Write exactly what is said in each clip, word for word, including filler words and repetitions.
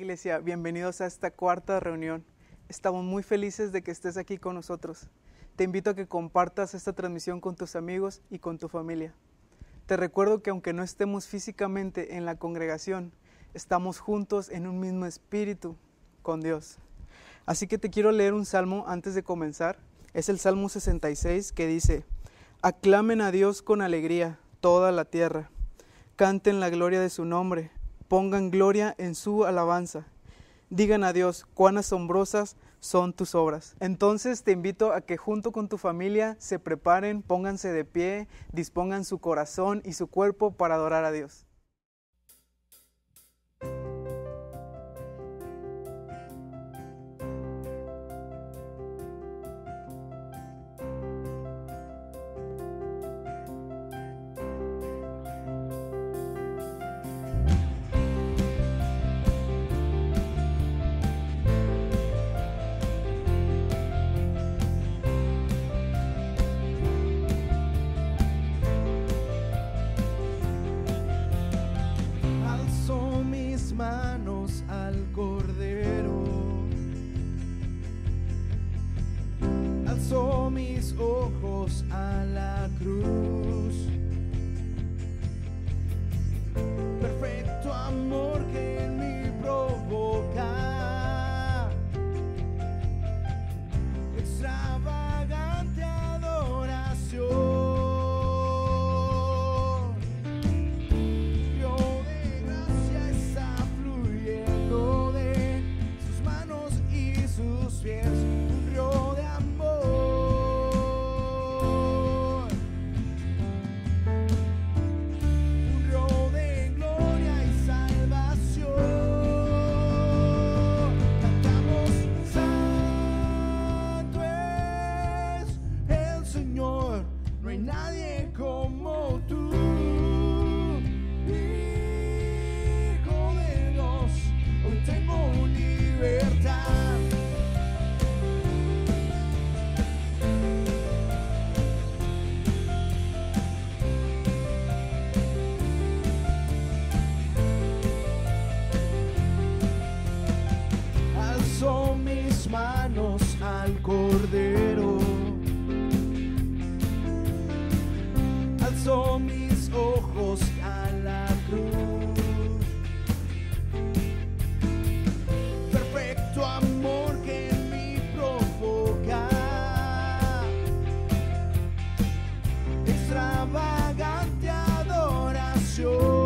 Iglesia, bienvenidos a esta cuarta reunión. Estamos muy felices de que estés aquí con nosotros. Te invito a que compartas esta transmisión con tus amigos y con tu familia. Te recuerdo que aunque no estemos físicamente en la congregación, estamos juntos en un mismo espíritu con Dios. Así que te quiero leer un salmo antes de comenzar. Es el Salmo sesenta y seis que dice: aclamen a Dios con alegría toda la tierra, canten la gloria de su nombre, pongan gloria en su alabanza. Digan a Dios, cuán asombrosas son tus obras. Entonces te invito a que junto con tu familia se preparen, pónganse de pie, dispongan su corazón y su cuerpo para adorar a Dios. Manos al Cordero, alzo mis ojos a la cruz. Perfecto amor que en mí provoca extravagante adoración. Un río de amor, un río de gloria y salvación. Cantamos, santo es el Señor, no hay nadie como tú. Hijo de Dios, hoy tengo libertad. Alzo mis manos al Cordero, alzo mis ojos a la cruz. Perfecto amor que en mí provoca extravagante adoración.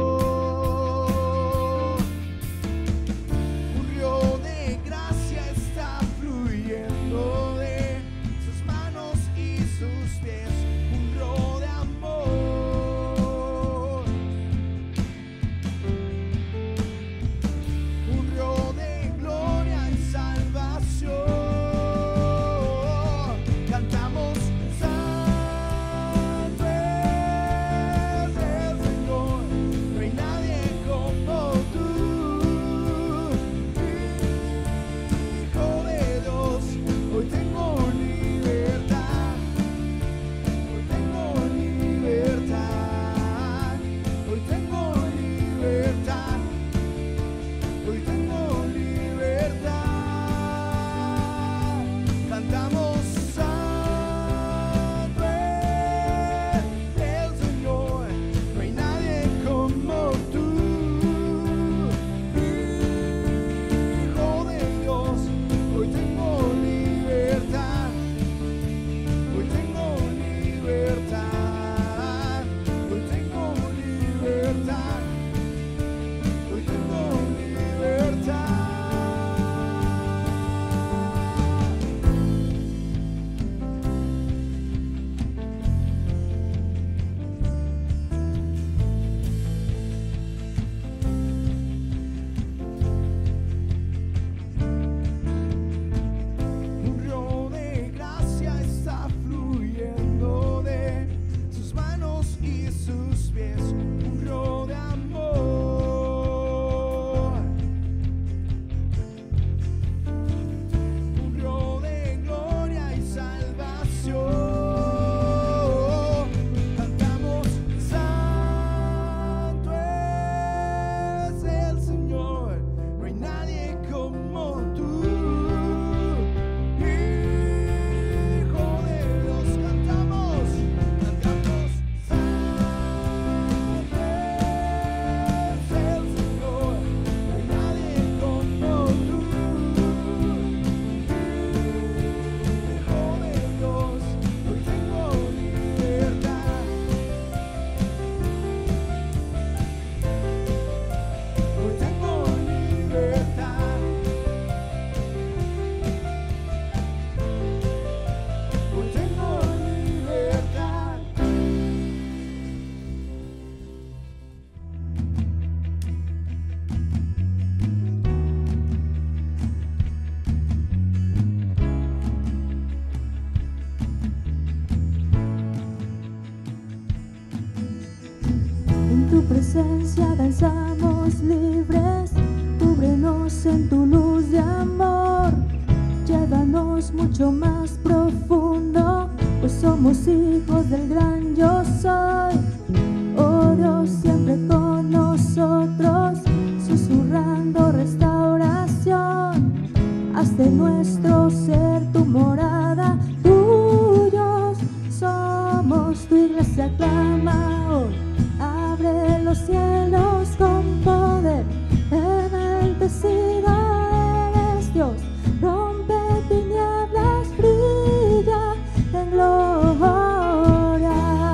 tu presencia danzamos libres, cúbrenos en tu luz de amor, llévanos mucho más profundo, pues somos hijos del gran yo soy. Oh Dios, siempre con nosotros, susurrando restauración, haz de nuestro ser tu morada, tuyos somos, tu iglesia clama hoy. Abre los cielos con poder, enaltecido eres Dios, rompe tinieblas, brilla en gloria.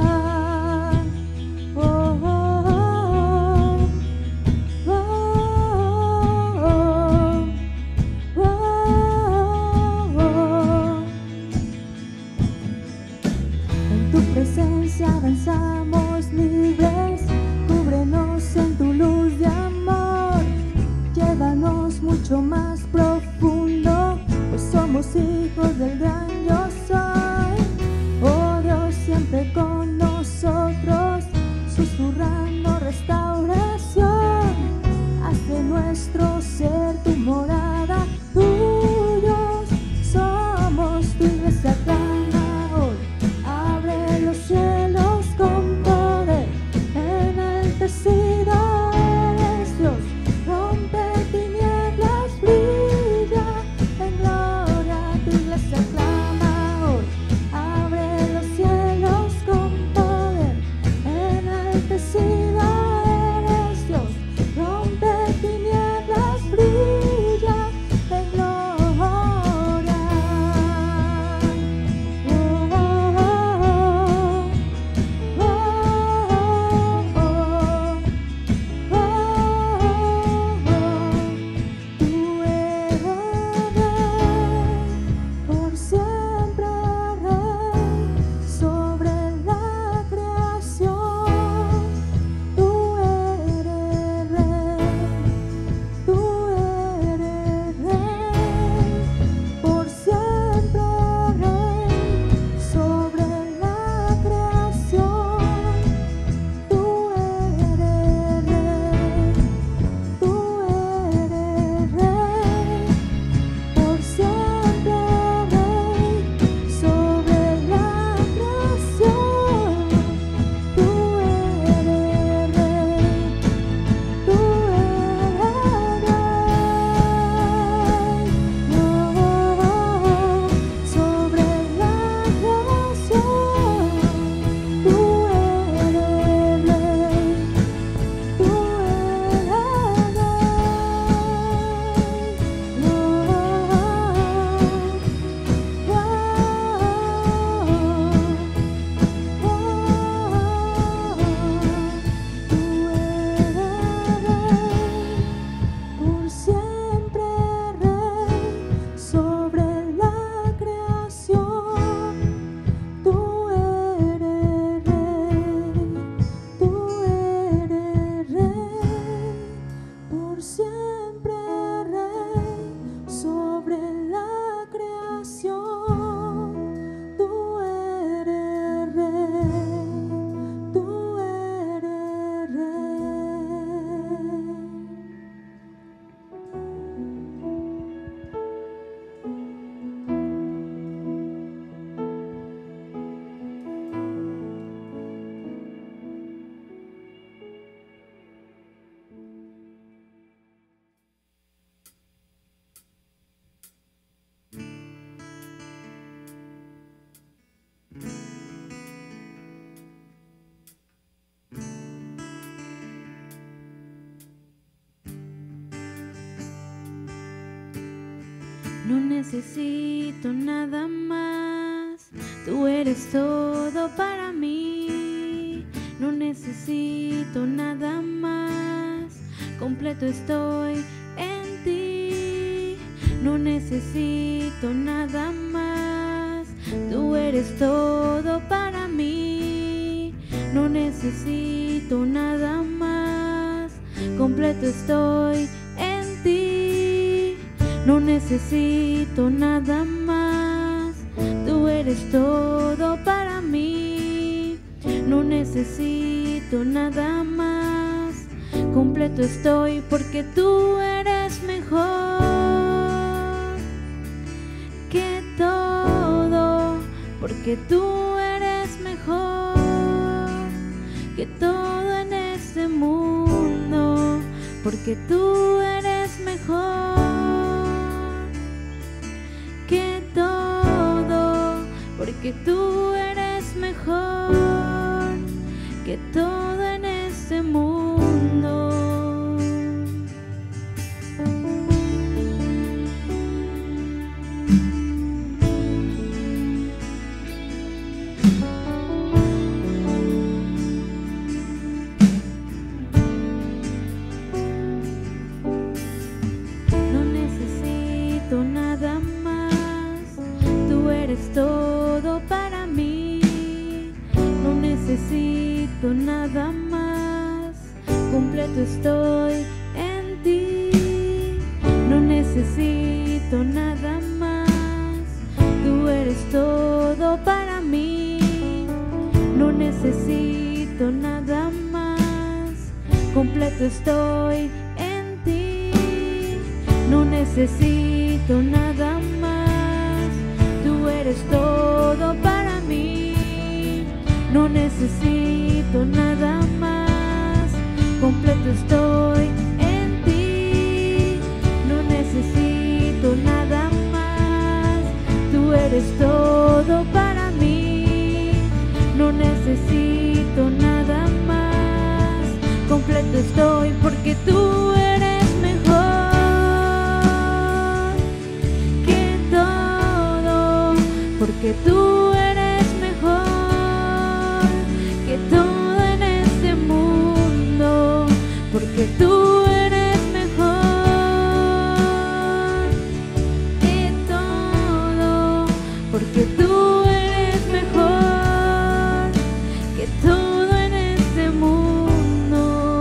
Oh, oh, oh, oh, oh, oh. En tu presencia danzamos libres, cúbrenos en tu luz de amor, llévanos mucho más profundo, pues somos hijos del gran yo soy. Oh Dios, siempre con nosotros, susurrando restauración, haz de nuestro ser tu morada, tuyos somos, tu iglesia clama hoy. Abre los cielos con poder, enaltecido eres Dios, rompe tinieblas, brilla en gloria, tu iglesia clama hoy. Abre los cielos con poder, enaltecido eres Dios, rompe tinieblas, brilla en gloria. Oh, oh, oh, oh, oh, oh, oh, oh. Tú eres rey, por siempre rey, sobre la creación. Tú eres rey, tú eres rey, por siempre rey, sobre la creación. Tú eres rey, tú eres rey, por siempre rey, sobre la creación. Tú eres rey, tú eres rey, oh, sobre la creación. Tú eres rey, tú eres por siempre rey, sobre la creación. Tú eres rey, tú eres rey, por siempre rey, sobre la creación. Tú eres rey, tú eres rey. No necesito nada más, tú eres todo para mí. No necesito nada más, completo estoy en ti. No necesito nada más, tú eres todo para mí. No necesito nada más, completo estoy en ti. No necesito nada más, tú eres todo para mí. No necesito nada más, completo estoy porque tú eres mejor que todo, porque tú eres mejor que todo en este mundo, porque tú eres mejor que todo, porque tú eres mejor que todo en este mundo. No necesito nada más, tú eres todo para mí. No necesito nada más, completo estoy en ti. No necesito nada más, tú eres todo para mí. No necesito nada más, completo estoy en ti. No necesito nada más, tú eres todo para mí. No necesito nada más, completo estoy en ti. No necesito nada más, tú eres todo para mí. No necesito nada más, completo estoy porque tú eres mejor que todo, porque tú eres mejor que todo en este mundo, porque tú eres mejor que todo, porque tú eres mejor que todo en este mundo.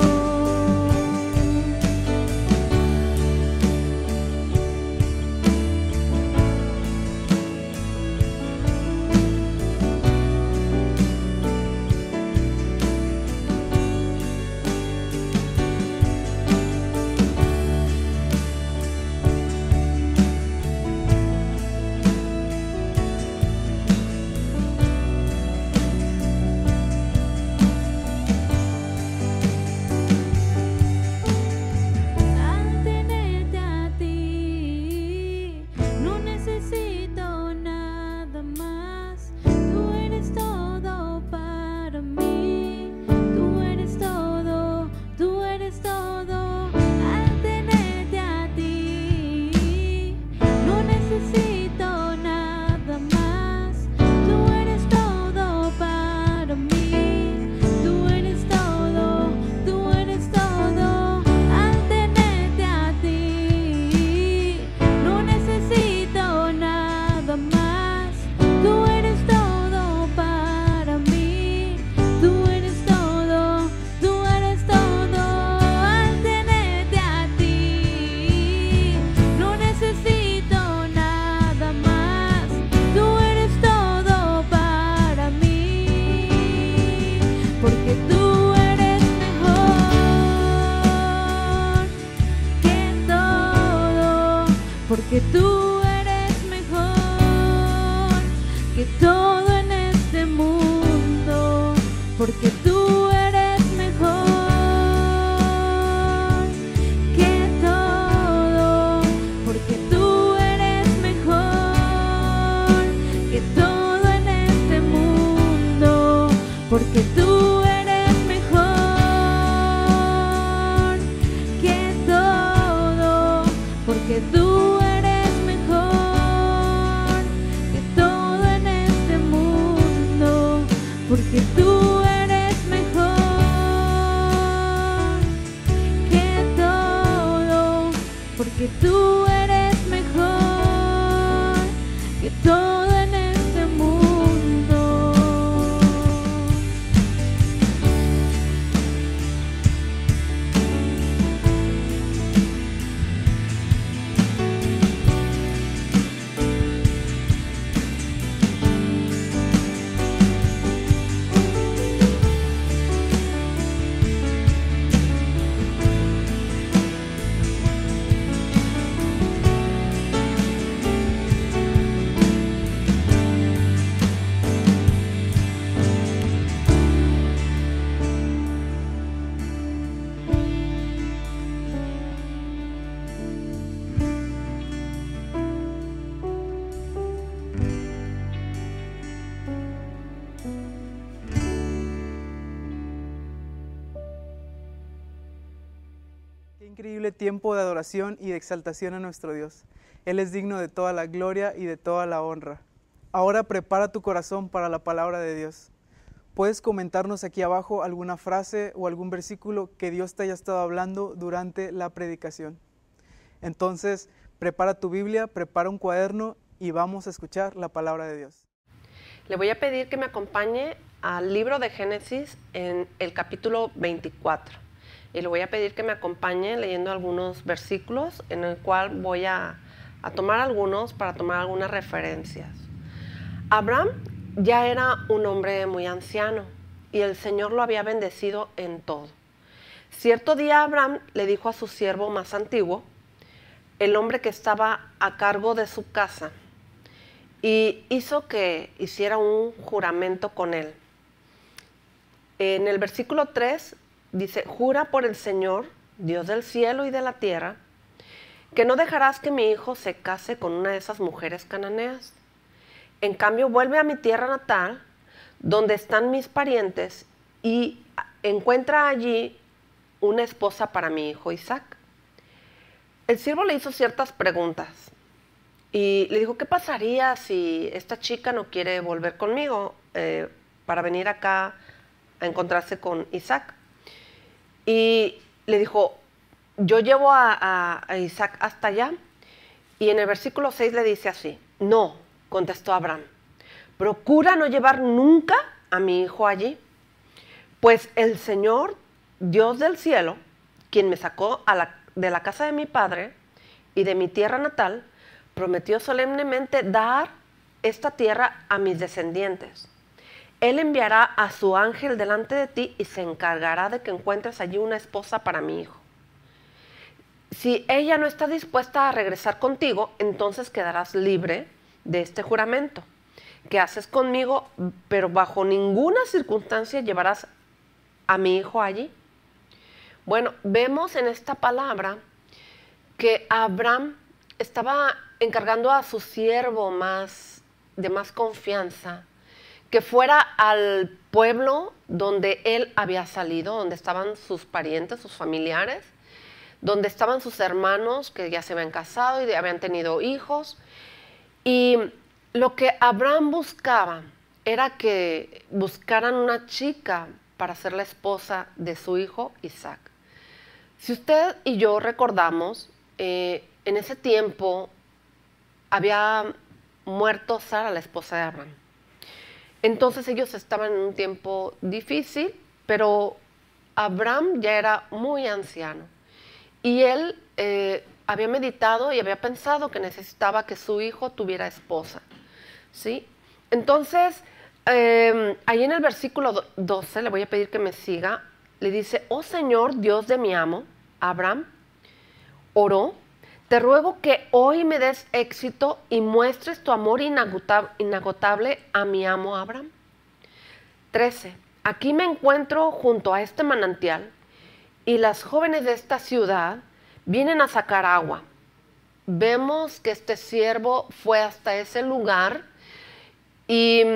Al tenerte a ti, no necesito nada más. Tú eres todo para mí. Tú eres todo, tú eres todo. Al tenerte a ti, no necesito nada más. Tú eres todo para mí. Tú eres todo, tú eres todo. Al tenerte a ti, no necesito nada más. Tú eres todo para mí. Tú eres todo, tú eres todo. Al tenerte a ti, no necesito nada más. Tú eres todo para mí, porque tú eres mejor que todo, porque tú eres mejor que todo en este mundo, porque tú eres mejor que todo, porque tú eres mejor que todo en este mundo, porque tú eres mejor que todo, porque tú eres mejor que todo en este mundo, porque tú eres mejor que todo, porque tú eres mejor que todo en este mundo. Qué increíble tiempo de adoración y de exaltación a nuestro Dios. Él es digno de toda la gloria y de toda la honra. Ahora prepara tu corazón para la palabra de Dios. ¿Puedes comentarnos aquí abajo alguna frase o algún versículo que Dios te haya estado hablando durante la predicación? Entonces, prepara tu Biblia, prepara un cuaderno y vamos a escuchar la palabra de Dios. Le voy a pedir que me acompañe al libro de Génesis en el capítulo veinticuatro. Y le voy a pedir que me acompañe leyendo algunos versículos en el cual voy a, a tomar algunos para tomar algunas referencias. Abraham ya era un hombre muy anciano y el Señor lo había bendecido en todo. Cierto día Abraham le dijo a su siervo más antiguo, el hombre que estaba a cargo de su casa, y hizo que hiciera un juramento con él. En el versículo tres dice, jura por el Señor, Dios del cielo y de la tierra, que no dejarás que mi hijo se case con una de esas mujeres cananeas. En cambio, vuelve a mi tierra natal, donde están mis parientes, y encuentra allí una esposa para mi hijo Isaac. El siervo le hizo ciertas preguntas y le dijo, ¿qué pasaría si esta chica no quiere volver conmigo eh, para venir acá a encontrarse con Isaac? Y le dijo, yo llevo a, a, a Isaac hasta allá. Y en el versículo seis le dice así, no, contestó Abraham, procura no llevar nunca a mi hijo allí, pues el Señor, Dios del cielo, quien me sacó a la, de la casa de mi padre y de mi tierra natal, prometió solemnemente dar esta tierra a mis descendientes. Él enviará a su ángel delante de ti y se encargará de que encuentres allí una esposa para mi hijo. Si ella no está dispuesta a regresar contigo, entonces quedarás libre de este juramento que haces conmigo, pero bajo ninguna circunstancia llevarás a mi hijo allí. Bueno, vemos en esta palabra que Abraham estaba encargando a su siervo más, de más confianza, que fuera al pueblo donde él había salido, donde estaban sus parientes, sus familiares, donde estaban sus hermanos que ya se habían casado y habían tenido hijos. Y lo que Abraham buscaba era que buscaran una chica para ser la esposa de su hijo Isaac. Si usted y yo recordamos, eh, en ese tiempo había muerto Sara, la esposa de Abraham. Entonces ellos estaban en un tiempo difícil, pero Abraham ya era muy anciano. Y él eh, había meditado y había pensado que necesitaba que su hijo tuviera esposa, ¿sí? Entonces, eh, ahí en el versículo doce, le voy a pedir que me siga, le dice, oh Señor, Dios de mi amo, Abraham, oró, te ruego que hoy me des éxito y muestres tu amor inagotable a mi amo Abraham. trece. Aquí me encuentro junto a este manantial y las jóvenes de esta ciudad vienen a sacar agua. Vemos que este siervo fue hasta ese lugar y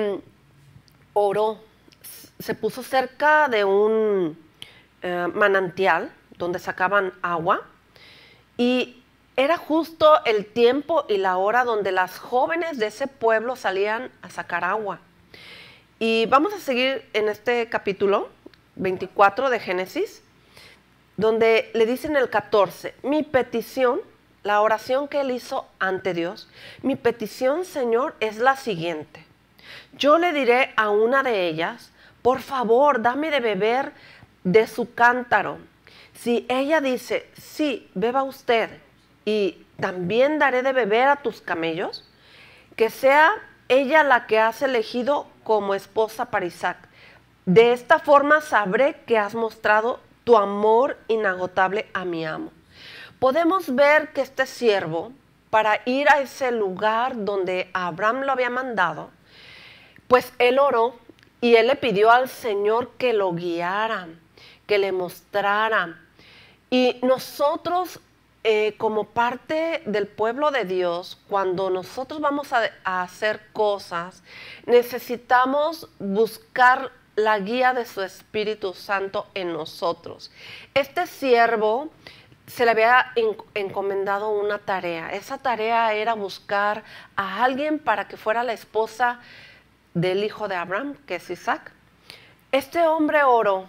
oró. Se puso cerca de un eh, manantial donde sacaban agua y era justo el tiempo y la hora donde las jóvenes de ese pueblo salían a sacar agua. Y vamos a seguir en este capítulo veinticuatro de Génesis, donde le dicen el catorce, mi petición, la oración que él hizo ante Dios, mi petición, Señor, es la siguiente. Yo le diré a una de ellas, por favor, dame de beber de su cántaro. Si ella dice, sí, beba usted, y también daré de beber a tus camellos, que sea ella la que has elegido como esposa para Isaac. De esta forma sabré que has mostrado tu amor inagotable a mi amo. Podemos ver que este siervo, para ir a ese lugar donde Abraham lo había mandado, pues él oró y él le pidió al Señor que lo guiara, que le mostrara. Y nosotros, eh, como parte del pueblo de Dios, cuando nosotros vamos a, a hacer cosas, necesitamos buscar la guía de su Espíritu Santo en nosotros. Este siervo se le había encomendado una tarea. Esa tarea era buscar a alguien para que fuera la esposa del hijo de Abraham, que es Isaac. Este hombre oró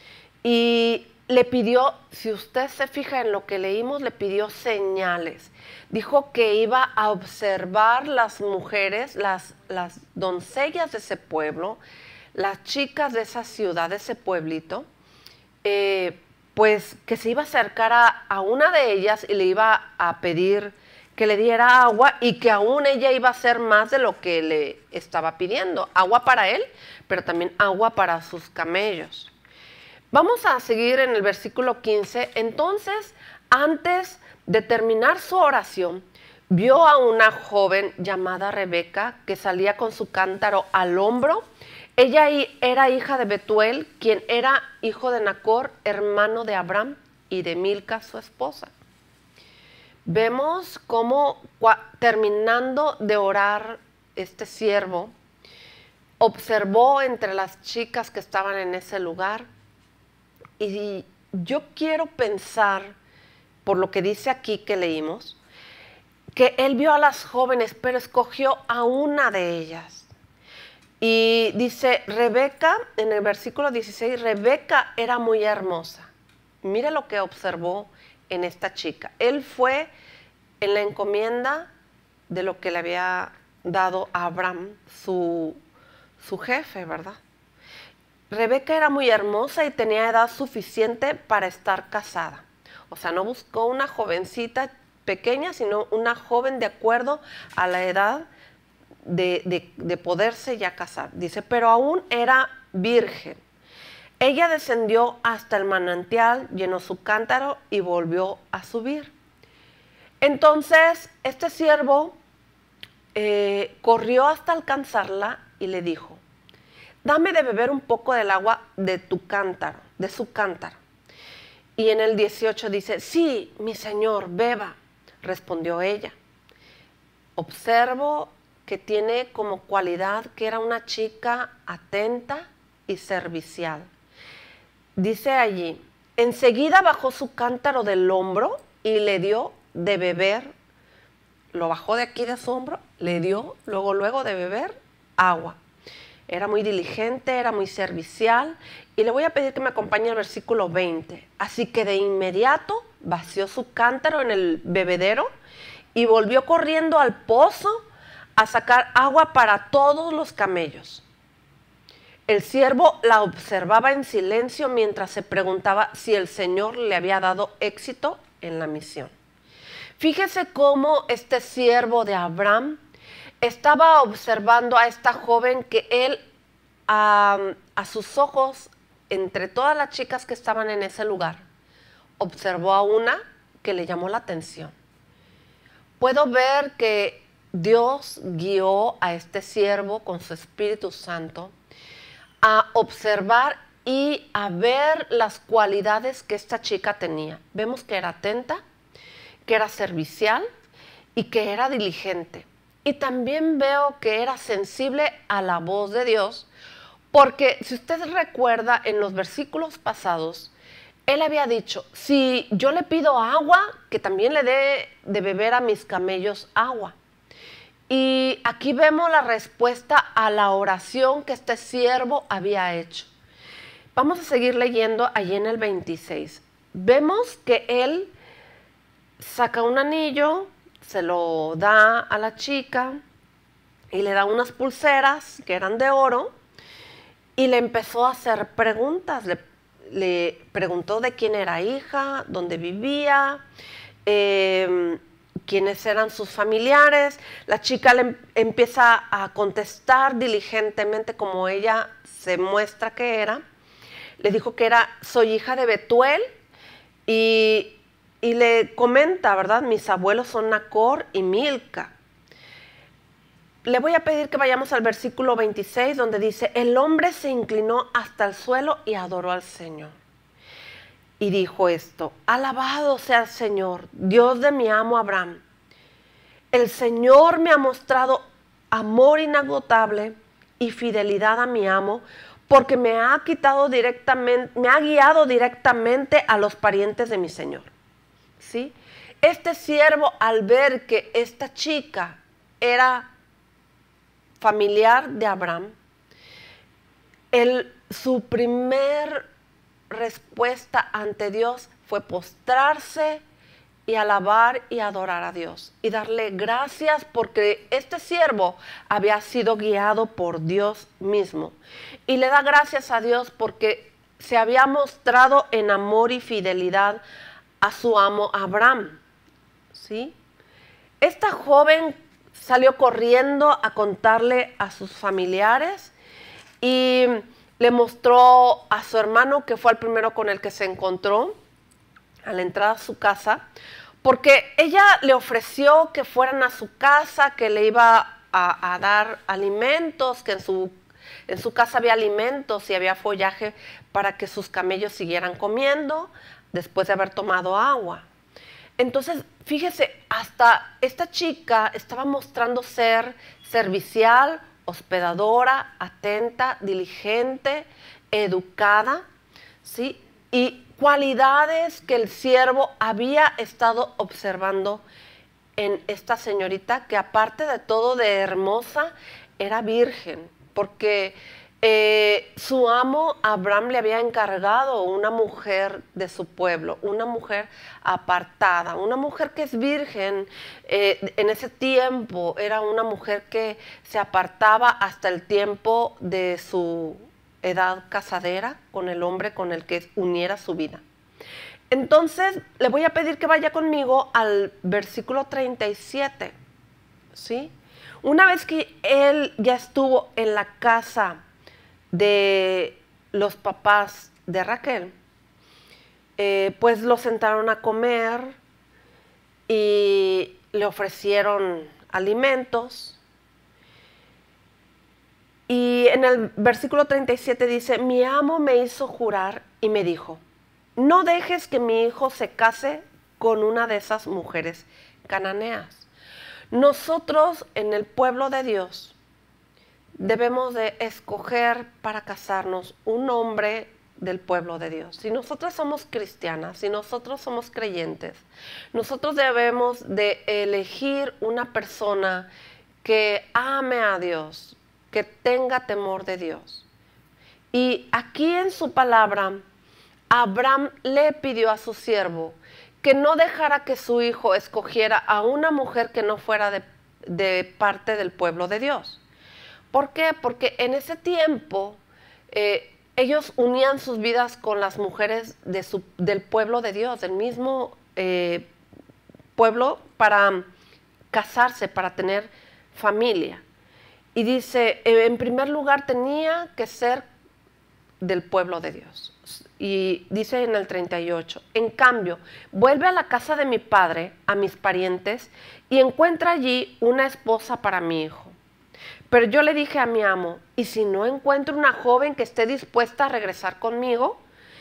y le pidió, si usted se fija en lo que leímos, le pidió señales. Dijo que iba a observar las mujeres, las, las doncellas de ese pueblo, las chicas de esa ciudad, de ese pueblito, eh, pues que se iba a acercar a, a una de ellas y le iba a pedir que le diera agua y que aún ella iba a hacer más de lo que le estaba pidiendo. Agua para él, pero también agua para sus camellos. Vamos a seguir en el versículo quince. Entonces, antes de terminar su oración, vio a una joven llamada Rebeca que salía con su cántaro al hombro. Ella era hija de Betuel, quien era hijo de Nacor, hermano de Abraham, y de Milca, su esposa. Vemos cómo, terminando de orar este siervo, observó entre las chicas que estaban en ese lugar. Y yo quiero pensar, por lo que dice aquí que leímos, que él vio a las jóvenes, pero escogió a una de ellas. Y dice, Rebeca, en el versículo dieciséis, Rebeca era muy hermosa. Mire lo que observó en esta chica. Él fue en la encomienda de lo que le había dado a Abraham, su, su jefe, ¿verdad? Rebeca era muy hermosa y tenía edad suficiente para estar casada. O sea, no buscó una jovencita pequeña, sino una joven de acuerdo a la edad De, de, de poderse ya casar. Dice, pero aún era virgen. Ella descendió hasta el manantial, llenó su cántaro y volvió a subir. Entonces, este siervo eh, corrió hasta alcanzarla y le dijo, dame de beber un poco del agua de tu cántaro, de su cántaro. Y en el dieciocho dice, sí, mi señor, beba, respondió ella. Observo que tiene como cualidad que era una chica atenta y servicial. Dice allí, enseguida bajó su cántaro del hombro y le dio de beber, lo bajó de aquí de su hombro, le dio luego, luego de beber agua. Era muy diligente, era muy servicial, y le voy a pedir que me acompañe al versículo veinte. Así que de inmediato vació su cántaro en el bebedero y volvió corriendo al pozo a sacar agua para todos los camellos. El siervo la observaba en silencio mientras se preguntaba si el Señor le había dado éxito en la misión. Fíjese cómo este siervo de Abraham estaba observando a esta joven que él, a, a sus ojos, entre todas las chicas que estaban en ese lugar, observó a una que le llamó la atención. Puedo ver que Dios guió a este siervo con su Espíritu Santo a observar y a ver las cualidades que esta chica tenía. Vemos que era atenta, que era servicial y que era diligente. Y también veo que era sensible a la voz de Dios, porque si usted recuerda en los versículos pasados, él había dicho, si yo le pido agua, que también le dé de beber a mis camellos agua. Y aquí vemos la respuesta a la oración que este siervo había hecho. Vamos a seguir leyendo allí en el veintiséis. Vemos que él saca un anillo, se lo da a la chica y le da unas pulseras que eran de oro y le empezó a hacer preguntas. Le, le preguntó de quién era hija, dónde vivía, eh, quiénes eran sus familiares. La chica le empieza a contestar diligentemente como ella se muestra que era. Le dijo que era, soy hija de Betuel y, y le comenta, ¿verdad? Mis abuelos son Nacor y Milca. Le voy a pedir que vayamos al versículo veintiséis donde dice, el hombre se inclinó hasta el suelo y adoró al Señor. Y dijo esto, alabado sea el Señor, Dios de mi amo Abraham. El Señor me ha mostrado amor inagotable y fidelidad a mi amo, porque me ha quitado directamente, me ha guiado directamente a los parientes de mi Señor. ¿sí? Este siervo, al ver que esta chica era familiar de Abraham, el, su primer respuesta ante Dios fue postrarse y alabar y adorar a Dios y darle gracias porque este siervo había sido guiado por Dios mismo. Y le da gracias a Dios porque se había mostrado en amor y fidelidad a su amo Abraham, ¿sí? Esta joven salió corriendo a contarle a sus familiares y le mostró a su hermano, que fue el primero con el que se encontró a la entrada a su casa, porque ella le ofreció que fueran a su casa, que le iba a, a dar alimentos, que en su, en su casa había alimentos y había follaje para que sus camellos siguieran comiendo después de haber tomado agua. Entonces, fíjese, hasta esta chica estaba mostrando ser servicial, hospedadora, atenta, diligente, educada, ¿sí? Y cualidades que el siervo había estado observando en esta señorita, que aparte de todo de hermosa, era virgen, porque eh, su amo Abraham le había encargado una mujer de su pueblo, una mujer apartada, una mujer que es virgen. Eh, en ese tiempo era una mujer que se apartaba hasta el tiempo de su edad casadera con el hombre con el que uniera su vida. Entonces, le voy a pedir que vaya conmigo al versículo treinta y siete, ¿sí? Una vez que él ya estuvo en la casa de los papás de Raquel, eh, pues lo sentaron a comer y le ofrecieron alimentos. Y en el versículo treinta y siete dice, mi amo me hizo jurar y me dijo, no dejes que mi hijo se case con una de esas mujeres cananeas. Nosotros en el pueblo de Dios debemos de escoger para casarnos un hombre del pueblo de Dios. Si nosotros somos cristianas, si nosotros somos creyentes, nosotros debemos de elegir una persona que ame a Dios, que tenga temor de Dios. Y aquí en su palabra, Abraham le pidió a su siervo que no dejara que su hijo escogiera a una mujer que no fuera de, de parte del pueblo de Dios. ¿Por qué? Porque en ese tiempo eh, ellos unían sus vidas con las mujeres de su, del pueblo de Dios, del mismo eh, pueblo, para casarse, para tener familia. Y dice, en primer lugar tenía que ser del pueblo de Dios. Y dice en el treinta y ocho, en cambio, vuelve a la casa de mi padre, a mis parientes, y encuentra allí una esposa para mi hijo. Pero yo le dije a mi amo, ¿y si no encuentro una joven que esté dispuesta a regresar conmigo?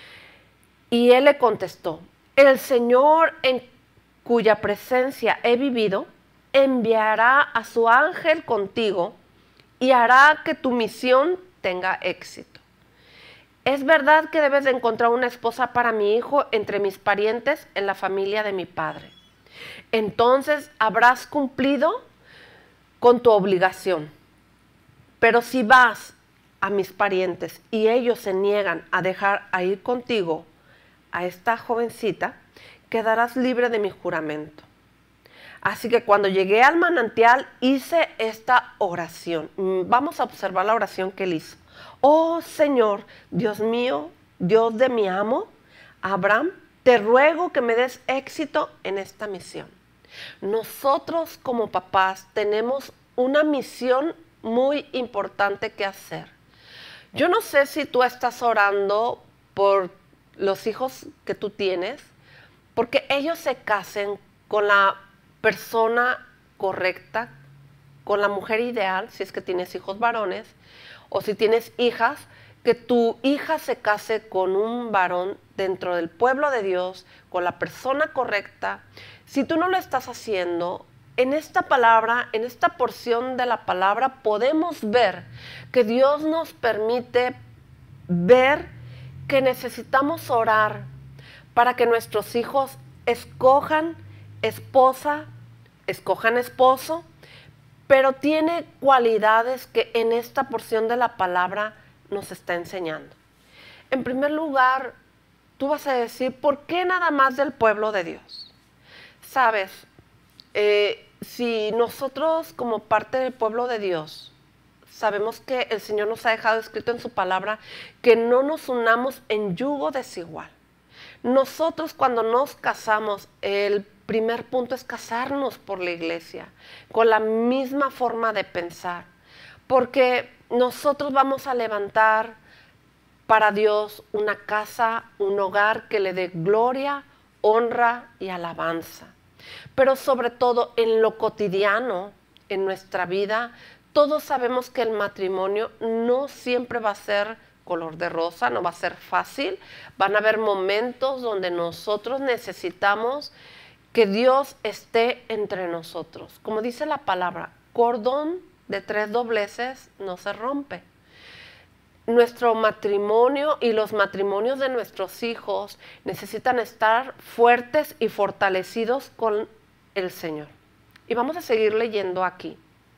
Y él le contestó, el Señor en cuya presencia he vivido, enviará a su ángel contigo, y hará que tu misión tenga éxito. Es verdad que debes de encontrar una esposa para mi hijo entre mis parientes en la familia de mi padre. Entonces habrás cumplido con tu obligación. Pero si vas a mis parientes y ellos se niegan a dejar a ir contigo a esta jovencita, quedarás libre de mi juramento. Así que cuando llegué al manantial hice esta oración. Vamos a observar la oración que él hizo. Oh Señor, Dios mío, Dios de mi amo, Abraham, te ruego que me des éxito en esta misión. Nosotros como papás tenemos una misión muy importante que hacer. Yo no sé si tú estás orando por los hijos que tú tienes, porque ellos se casen con la persona correcta, con la mujer ideal, si es que tienes hijos varones, o si tienes hijas, que tu hija se case con un varón dentro del pueblo de Dios, con la persona correcta. Si tú no lo estás haciendo, en esta palabra, en esta porción de la palabra, podemos ver que Dios nos permite ver que necesitamos orar para que nuestros hijos escojan esposa, escojan esposo, pero tiene cualidades que en esta porción de la palabra nos está enseñando. En primer lugar, tú vas a decir, ¿por qué nada más del pueblo de Dios? Sabes, eh, si nosotros como parte del pueblo de Dios, sabemos que el Señor nos ha dejado escrito en su palabra que no nos unamos en yugo desigual. Nosotros cuando nos casamos, el primer punto es casarnos por la iglesia, con la misma forma de pensar, porque nosotros vamos a levantar para Dios una casa, un hogar que le dé gloria, honra y alabanza. Pero sobre todo en lo cotidiano, en nuestra vida, todos sabemos que el matrimonio no siempre va a ser color de rosa, no va a ser fácil. Van a haber momentos donde nosotros necesitamos que Dios esté entre nosotros. Como dice la palabra, cordón de tres dobleces no se rompe. Nuestro matrimonio y los matrimonios de nuestros hijos necesitan estar fuertes y fortalecidos con el Señor. Y vamos a seguir leyendo aquí.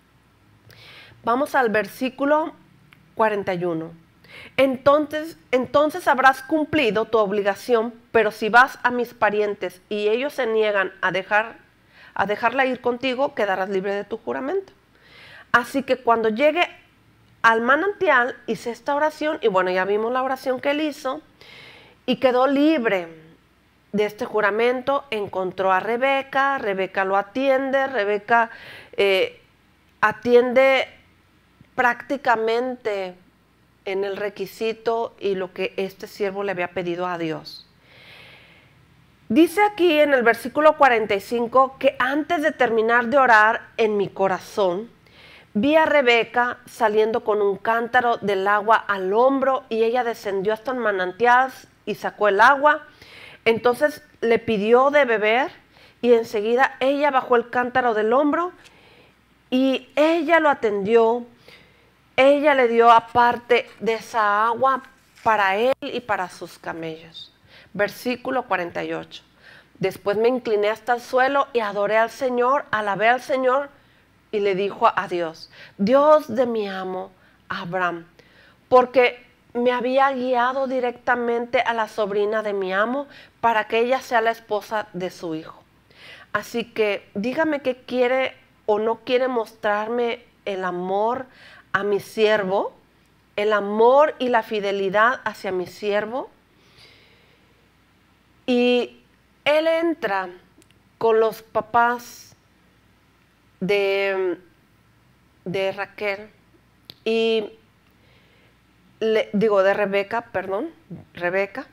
Vamos al versículo cuarenta y uno. Entonces, entonces habrás cumplido tu obligación, pero si vas a mis parientes y ellos se niegan a, dejar, a dejarla ir contigo, quedarás libre de tu juramento. Así que cuando llegue al manantial, hice esta oración, y bueno, ya vimos la oración que él hizo, y quedó libre de este juramento. Encontró a Rebeca, Rebeca lo atiende, Rebeca eh, atiende prácticamente en el requisito y lo que este siervo le había pedido a Dios. Dice aquí en el versículo cuarenta y cinco que antes de terminar de orar en mi corazón, vi a Rebeca saliendo con un cántaro del agua al hombro y ella descendió hasta el manantial y sacó el agua. Entonces le pidió de beber y enseguida ella bajó el cántaro del hombro y ella lo atendió. Ella le dio aparte de esa agua para él y para sus camellos. Versículo cuarenta y ocho. Después me incliné hasta el suelo y adoré al Señor, alabé al Señor y le dijo a Dios, Dios de mi amo Abraham, porque me había guiado directamente a la sobrina de mi amo para que ella sea la esposa de su hijo. Así que dígame qué quiere o no quiere mostrarme el amor a mi siervo, el amor y la fidelidad hacia mi siervo. Y él entra con los papás de, de Raquel y le, digo de Rebeca, perdón, Rebeca,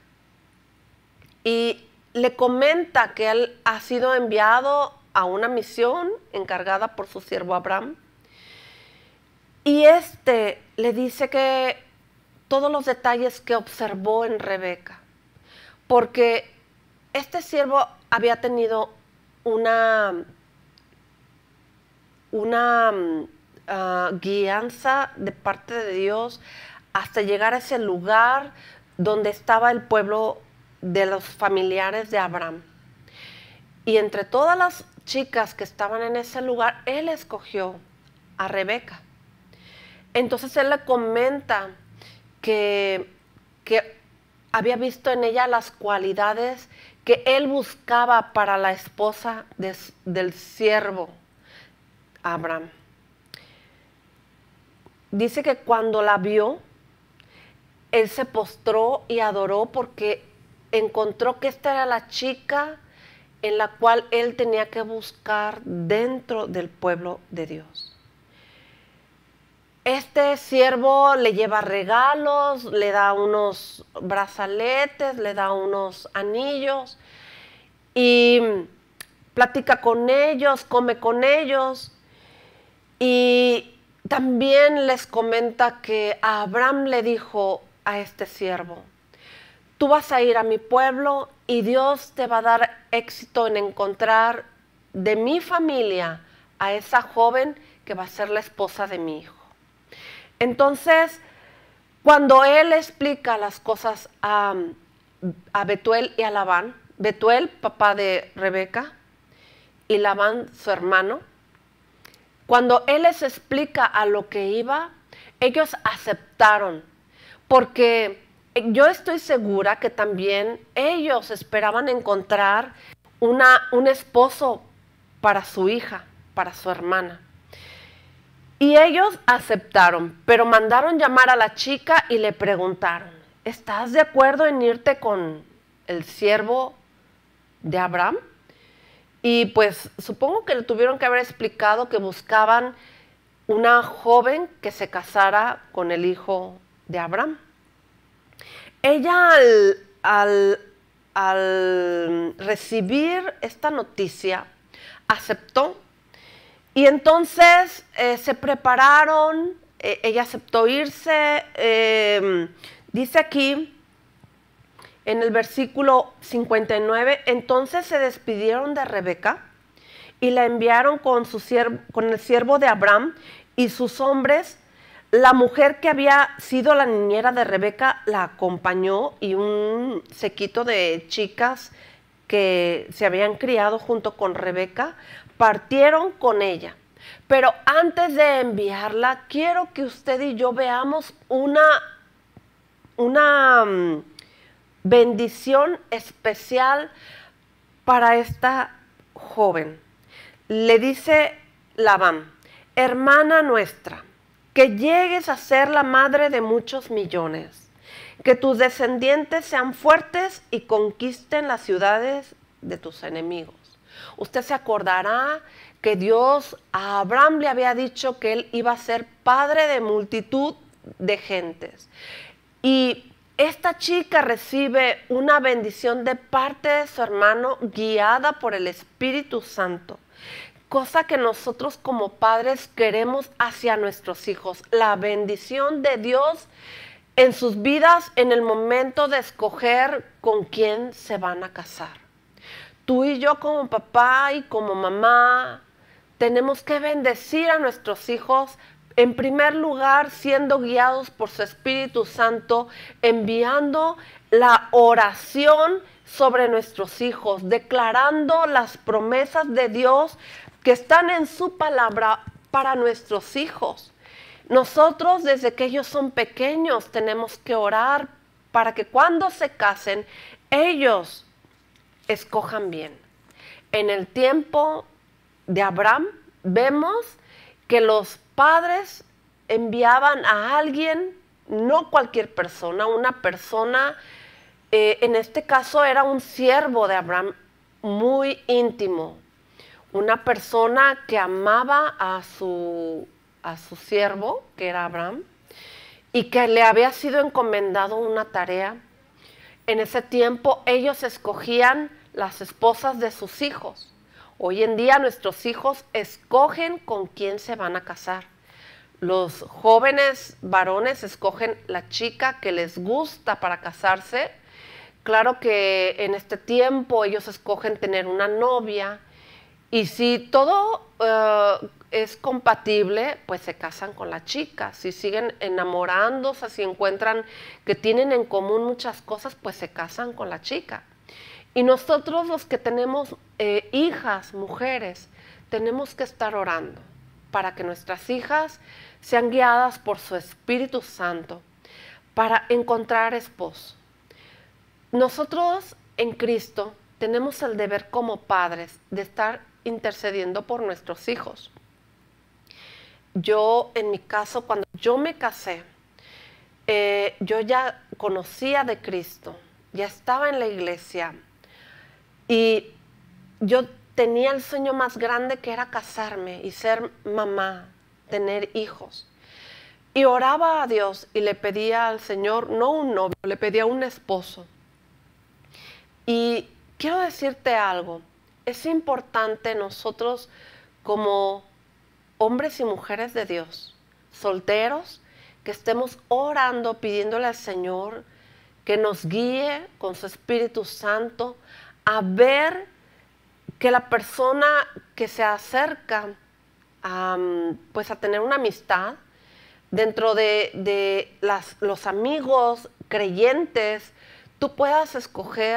y le comenta que él ha sido enviado a una misión encargada por su siervo Abraham. Y este le dice que todos los detalles que observó en Rebeca, porque este siervo había tenido una, una uh, guianza de parte de Dios hasta llegar a ese lugar donde estaba el pueblo de los familiares de Abraham. Y entre todas las chicas que estaban en ese lugar, él escogió a Rebeca. Entonces él le comenta que, que había visto en ella las cualidades que él buscaba para la esposa de, del siervo Abraham. Dice que cuando la vio, él se postró y adoró porque encontró que esta era la chica en la cual él tenía que buscar dentro del pueblo de Dios. Este siervo le lleva regalos, le da unos brazaletes, le da unos anillos y platica con ellos, come con ellos. Y también les comenta que a Abraham le dijo a este siervo, tú vas a ir a mi pueblo y Dios te va a dar éxito en encontrar de mi familia a esa joven que va a ser la esposa de mi hijo. Entonces, cuando él explica las cosas a, a Betuel y a Labán, Betuel, papá de Rebeca, y Labán, su hermano, cuando él les explica a lo que iba, ellos aceptaron, porque yo estoy segura que también ellos esperaban encontrar una, un esposo para su hija, para su hermana. Y ellos aceptaron, pero mandaron llamar a la chica y le preguntaron, ¿estás de acuerdo en irte con el siervo de Abraham? Y pues supongo que le tuvieron que haber explicado que buscaban una joven que se casara con el hijo de Abraham. Ella al, al, al recibir esta noticia aceptó, y entonces eh, se prepararon, eh, ella aceptó irse, eh, dice aquí en el versículo cincuenta y nueve, entonces se despidieron de Rebeca y la enviaron con, su siervo, con el siervo de Abraham y sus hombres. La mujer que había sido la niñera de Rebeca la acompañó, y un séquito de chicas que se habían criado junto con Rebeca partieron con ella. Pero antes de enviarla, quiero que usted y yo veamos una, una um, bendición especial para esta joven. Le dice Labán, hermana nuestra, que llegues a ser la madre de muchos millones, que tus descendientes sean fuertes y conquisten las ciudades de tus enemigos. Usted se acordará que Dios a Abraham le había dicho que él iba a ser padre de multitud de gentes. Y esta chica recibe una bendición de parte de su hermano, guiada por el Espíritu Santo. Cosa que nosotros como padres queremos hacia nuestros hijos. La bendición de Dios en sus vidas en el momento de escoger con quién se van a casar. Tú y yo como papá y como mamá tenemos que bendecir a nuestros hijos, en primer lugar siendo guiados por su Espíritu Santo, enviando la oración sobre nuestros hijos, declarando las promesas de Dios que están en su palabra para nuestros hijos. Nosotros, desde que ellos son pequeños, tenemos que orar para que cuando se casen, ellos escojan bien. En el tiempo de Abraham, vemos que los padres enviaban a alguien, no cualquier persona, una persona, eh, en este caso era un siervo de Abraham, muy íntimo, una persona que amaba a su, a su siervo, que era Abraham, y que le había sido encomendado una tarea. En ese tiempo ellos escogían las esposas de sus hijos. Hoy en día nuestros hijos escogen con quién se van a casar. Los jóvenes varones escogen la chica que les gusta para casarse. Claro que en este tiempo ellos escogen tener una novia, y si todo uh, es compatible, pues se casan con la chica. Si siguen enamorándose, si encuentran que tienen en común muchas cosas, pues se casan con la chica. Y nosotros los que tenemos eh, hijas, mujeres, tenemos que estar orando para que nuestras hijas sean guiadas por su Espíritu Santo para encontrar esposo. Nosotros en Cristo tenemos el deber como padres de estar intercediendo por nuestros hijos. Yo, en mi caso, cuando yo me casé, eh, yo ya conocía de Cristo, ya estaba en la iglesia, y yo tenía el sueño más grande, que era casarme y ser mamá, tener hijos. Y oraba a Dios y le pedía al Señor, no un novio, le pedía un esposo. Y quiero decirte algo, es importante nosotros como hombres y mujeres de Dios, solteros, que estemos orando, pidiéndole al Señor que nos guíe con su Espíritu Santo a ver que la persona que se acerca um, pues a tener una amistad dentro de, de las, los amigos creyentes, tú puedas escoger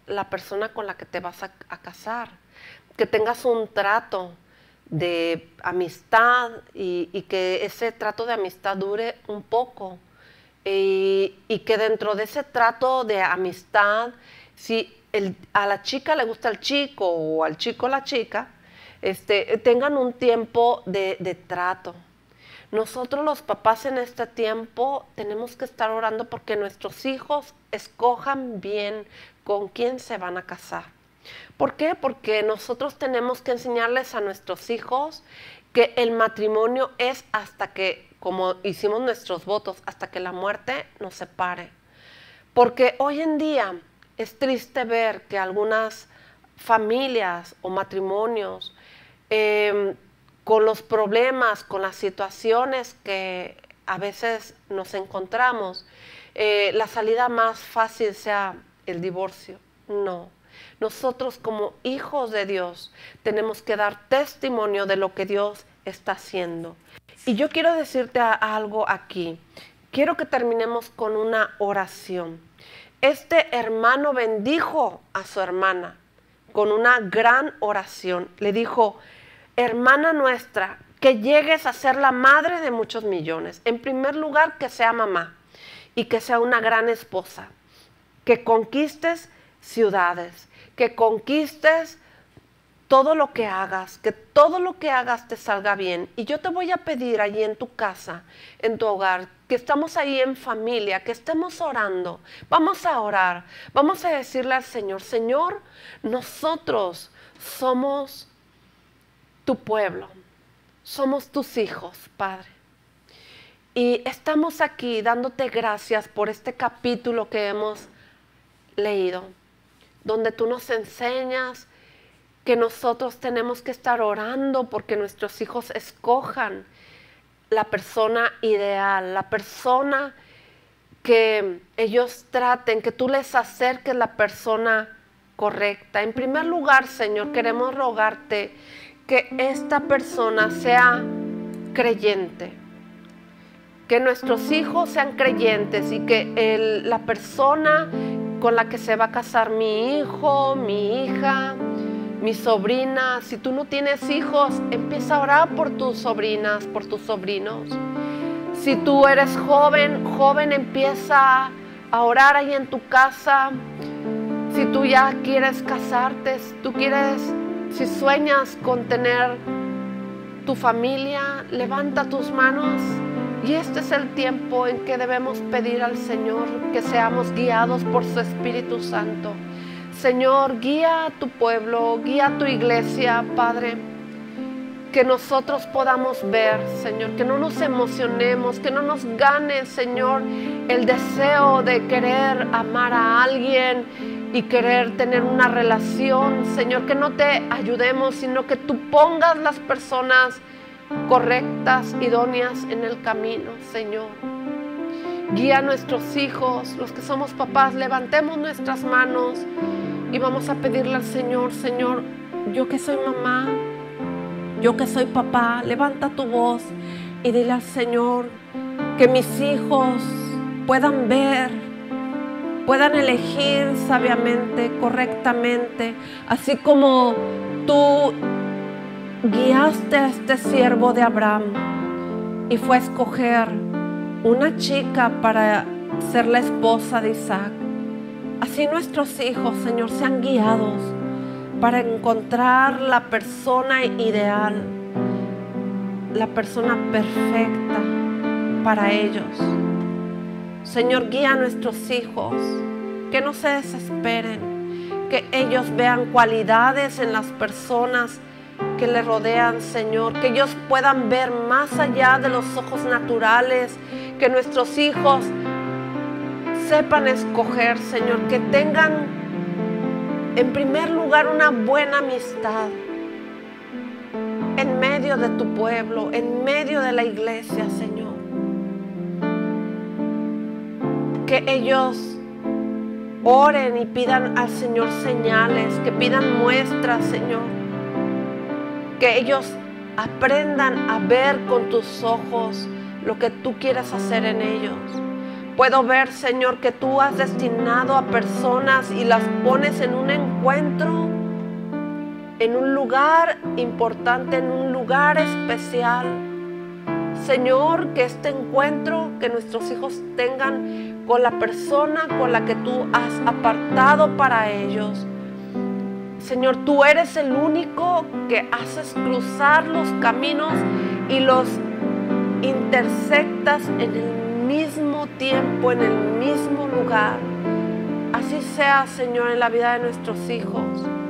la persona con la que te vas a, a casar, que tengas un trato de amistad y, y que ese trato de amistad dure un poco y, y que dentro de ese trato de amistad, si el, a la chica le gusta el chico o al chico la chica, este, tengan un tiempo de, de trato. Nosotros los papás en este tiempo tenemos que estar orando porque nuestros hijos escojan bien con quién se van a casar. ¿Por qué? Porque nosotros tenemos que enseñarles a nuestros hijos que el matrimonio es hasta que, como hicimos nuestros votos, hasta que la muerte nos separe. Porque hoy en día es triste ver que algunas familias o matrimonios eh, con los problemas, con las situaciones que a veces nos encontramos, eh, la salida más fácil sea el divorcio. No. Nosotros como hijos de Dios tenemos que dar testimonio de lo que Dios está haciendo. Y yo quiero decirte a, a algo aquí. Quiero que terminemos con una oración. Este hermano bendijo a su hermana con una gran oración. Le dijo: hermana nuestra, que llegues a ser la madre de muchos millones. En primer lugar, que sea mamá y que sea una gran esposa. Que conquistes ciudades, que conquistes todo lo que hagas, que todo lo que hagas te salga bien. Y yo te voy a pedir allí en tu casa, en tu hogar, que estamos ahí en familia, que estemos orando. Vamos a orar, vamos a decirle al Señor: Señor, nosotros somos tu pueblo, somos tus hijos, Padre. Y estamos aquí dándote gracias por este capítulo que hemos leído, donde tú nos enseñas que nosotros tenemos que estar orando porque nuestros hijos escojan la persona ideal, la persona que ellos traten, que tú les acerques la persona correcta. En primer lugar, Señor, queremos rogarte que esta persona sea creyente, que nuestros hijos sean creyentes y que el, la persona con la que se va a casar mi hijo, mi hija, mi sobrina, si tú no tienes hijos, empieza a orar por tus sobrinas, por tus sobrinos. Si tú eres joven, joven, empieza a orar ahí en tu casa. Si tú ya quieres casarte, si tú quieres, si sueñas con tener tu familia, levanta tus manos. Y este es el tiempo en que debemos pedir al Señor que seamos guiados por su Espíritu Santo. Señor, guía a tu pueblo, guía a tu iglesia, Padre. Que nosotros podamos ver, Señor, que no nos emocionemos, que no nos gane, Señor, el deseo de querer amar a alguien y querer tener una relación, Señor, que no te ayudemos, sino que tú pongas las personas correctas, idóneas en el camino, Señor. Guía a nuestros hijos, los que somos papás, levantemos nuestras manos y vamos a pedirle al Señor: Señor, yo que soy mamá, yo que soy papá, levanta tu voz y dile al Señor que mis hijos puedan ver, puedan elegir sabiamente, correctamente, así como tú guiaste a este siervo de Abraham y fue a escoger una chica para ser la esposa de Isaac. Así nuestros hijos, Señor, sean guiados para encontrar la persona ideal, la persona perfecta para ellos. Señor, guía a nuestros hijos, que no se desesperen, que ellos vean cualidades en las personas que le rodean, Señor, que ellos puedan ver más allá de los ojos naturales, que nuestros hijos sepan escoger, Señor, que tengan en primer lugar una buena amistad en medio de tu pueblo, en medio de la iglesia, Señor. Que ellos oren y pidan al Señor señales, que pidan muestras, Señor. Que ellos aprendan a ver con tus ojos lo que tú quieres hacer en ellos. Puedo ver, Señor, que tú has destinado a personas y las pones en un encuentro, en un lugar importante, en un lugar especial. Señor, que este encuentro que nuestros hijos tengan con la persona con la que tú has apartado para ellos. Señor, tú eres el único que haces cruzar los caminos y los intersectas en el mismo tiempo, en el mismo lugar. Así sea, Señor, en la vida de nuestros hijos.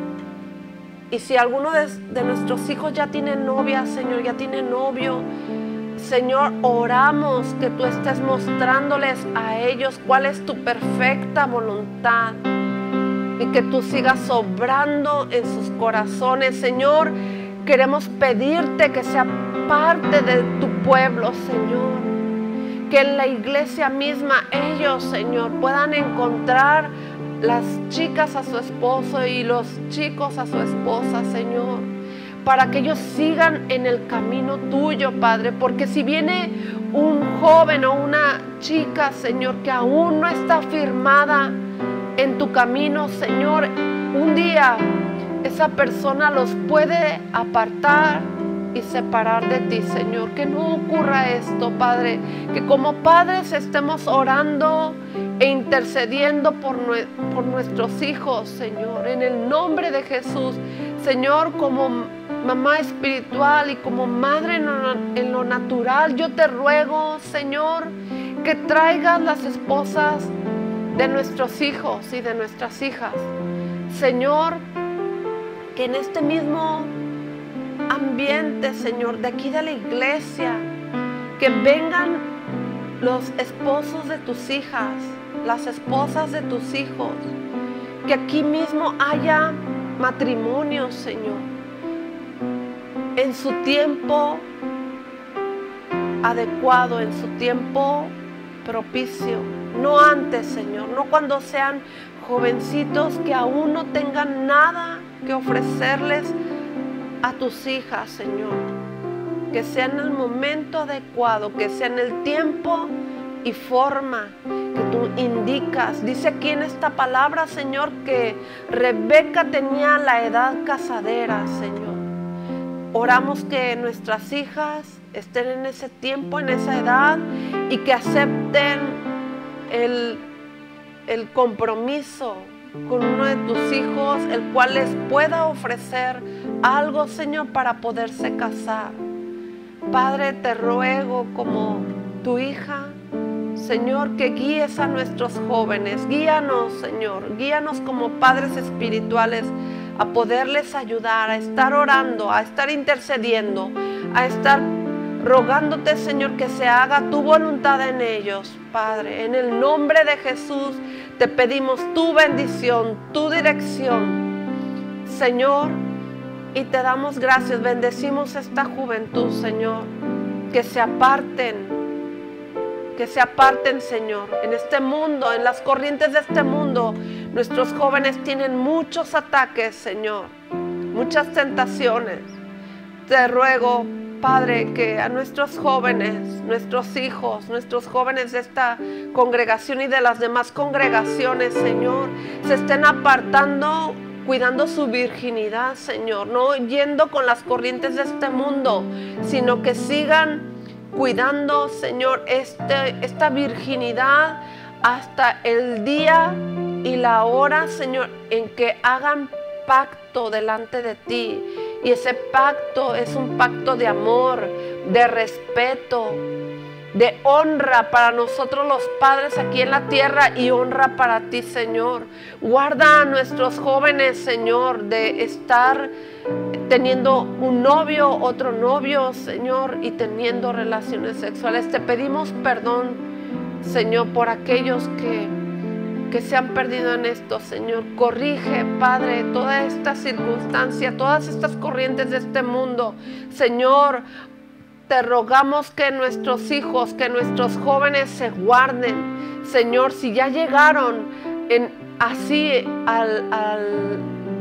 Y si alguno de, de nuestros hijos ya tiene novia, Señor, ya tiene novio, Señor, oramos que tú estés mostrándoles a ellos cuál es tu perfecta voluntad y que tú sigas obrando en sus corazones. Señor, queremos pedirte que sea parte de tu pueblo, Señor, que en la iglesia misma ellos, Señor, puedan encontrar las chicas a su esposo y los chicos a su esposa, Señor, para que ellos sigan en el camino tuyo, Padre, porque si viene un joven o una chica, Señor, que aún no está firmada en tu camino, Señor, un día esa persona los puede apartar y separar de ti, Señor. Que no ocurra esto, Padre, que como padres estemos orando e intercediendo por, nue- por nuestros hijos, Señor, en el nombre de Jesús. Señor, como mamá espiritual y como madre en lo, en lo natural, yo te ruego, Señor, que traigas las esposas de nuestros hijos y de nuestras hijas. Señor, que en este mismo ambiente, Señor, de aquí de la iglesia, que vengan los esposos de tus hijas, las esposas de tus hijos, que aquí mismo haya matrimonio, Señor, en su tiempo adecuado, en su tiempo propicio, no antes, Señor, no cuando sean jovencitos que aún no tengan nada que ofrecerles a tus hijas, Señor, que sea en el momento adecuado, que sea en el tiempo y forma que tú indicas. Dice aquí en esta palabra, Señor, que Rebeca tenía la edad casadera, Señor. Oramos que nuestras hijas estén en ese tiempo, en esa edad, y que acepten el, el compromiso con uno de tus hijos, el cual les pueda ofrecer algo, Señor, para poderse casar. Padre, te ruego como tu hija, Señor, que guíes a nuestros jóvenes. Guíanos, Señor, guíanos como padres espirituales a poderles ayudar, a estar orando, a estar intercediendo, a estar rogándote, Señor, que se haga tu voluntad en ellos, Padre. En el nombre de Jesús te pedimos tu bendición, tu dirección, Señor, y te damos gracias. Bendecimos esta juventud, Señor, que se aparten, que se aparten, Señor, en este mundo, en las corrientes de este mundo. Nuestros jóvenes tienen muchos ataques, Señor, muchas tentaciones. Te ruego, Padre, que a nuestros jóvenes, nuestros hijos, nuestros jóvenes de esta congregación y de las demás congregaciones, Señor, se estén apartando, cuidando su virginidad, Señor, no yendo con las corrientes de este mundo, sino que sigan cuidando, Señor, este, esta virginidad hasta el día y la hora, Señor, en que hagan pacto delante de ti. Y ese pacto es un pacto de amor, de respeto, de honra para nosotros los padres aquí en la tierra y honra para ti, Señor. Guarda a nuestros jóvenes, Señor, de estar teniendo un novio, otro novio, Señor, y teniendo relaciones sexuales. Te pedimos perdón, Señor, por aquellos que, que se han perdido en esto, Señor. Corrige, Padre, toda esta circunstancia, todas estas corrientes de este mundo, Señor. Te rogamos que nuestros hijos, que nuestros jóvenes se guarden, Señor. Si ya llegaron en, así al, al,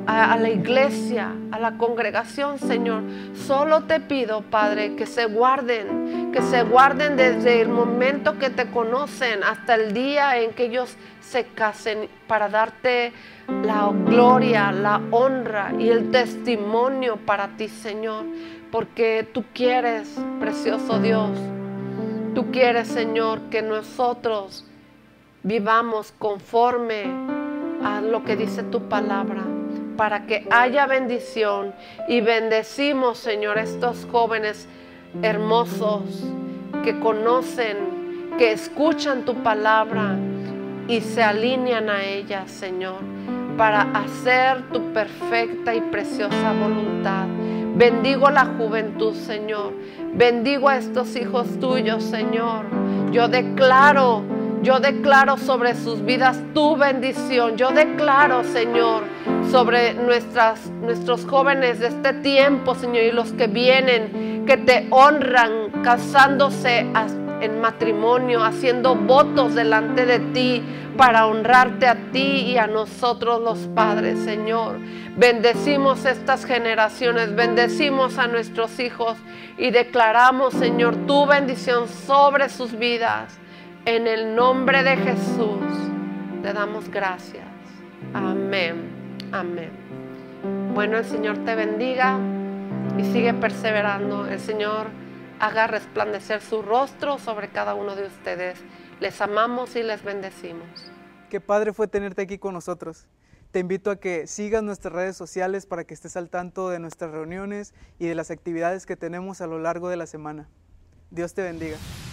a, a la iglesia, a la congregación, Señor. Solo te pido, Padre, que se guarden, que se guarden desde el momento que te conocen hasta el día en que ellos se casen, para darte la gloria, la honra y el testimonio para ti, Señor. Porque tú quieres, precioso Dios, tú quieres, Señor, que nosotros vivamos conforme a lo que dice tu palabra, para que haya bendición. Y bendecimos, Señor, estos jóvenes hermosos que conocen, que escuchan tu palabra y se alinean a ella, Señor, para hacer tu perfecta y preciosa voluntad. Bendigo la juventud, Señor. Bendigo a estos hijos tuyos, Señor. Yo declaro, yo declaro sobre sus vidas tu bendición. Yo declaro, Señor, sobre nuestras, nuestros jóvenes de este tiempo, Señor, y los que vienen, que te honran casándose en matrimonio, haciendo votos delante de ti para honrarte a ti y a nosotros los padres, Señor. Bendecimos estas generaciones, bendecimos a nuestros hijos y declaramos, Señor, tu bendición sobre sus vidas. En el nombre de Jesús te damos gracias. Amén, amén. Bueno, el Señor te bendiga y sigue perseverando. El Señor haga resplandecer su rostro sobre cada uno de ustedes. Les amamos y les bendecimos. Qué padre fue tenerte aquí con nosotros. Te invito a que sigas nuestras redes sociales para que estés al tanto de nuestras reuniones y de las actividades que tenemos a lo largo de la semana. Dios te bendiga.